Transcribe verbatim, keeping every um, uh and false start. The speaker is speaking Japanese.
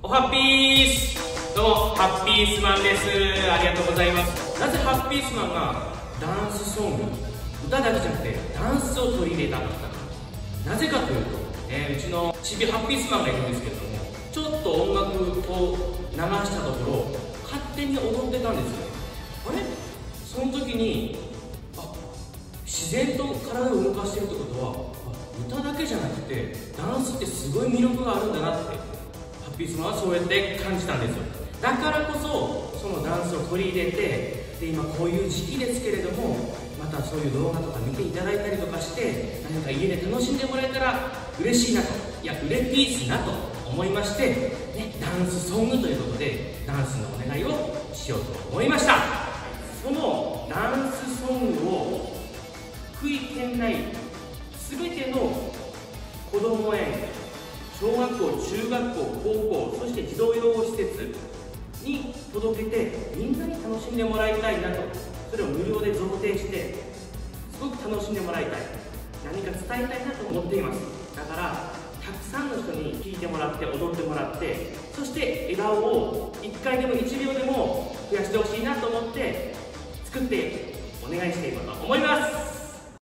おはっぴーす。どうもハッピースマンです。ありがとうございます。なぜハッピースマンがダンスソング、歌だけじゃなくてダンスを取り入れたのか、なぜかというと、えー、うちのちびハッピースマンがいるんですけれども、ちょっと音楽を流したところ勝手に踊ってたんですよ。あれ、その時にあ自然と体を動かしてるってことは、歌だけじゃなくてダンスってすごい魅力があるんだなって、ハッピースマンはそうやって感じたんですよ。だからこそそのダンスを取り入れて、で今こういう時期ですけれども、またそういう動画とか見ていただいたりとかして、何か家で楽しんでもらえたら嬉しいなと、いやうれピースなと思いまして、ね、ダンスソングということでダンスのお願いをしようと思いました。そのダンスソングを福井県内すべての子ども園、小学校、中学校、高校、そして児童養護施設に届けて、みんなに楽しんでもらいたいなと、それを無料で贈呈してすごく楽しんでもらいたい、何か伝えたいなと思っています。だからたくさんの人に聴いてもらって、踊ってもらって、そして笑顔をいっかいでもいちびょうでも増やしてほしいなと思って作ってお願いしていこうと思います。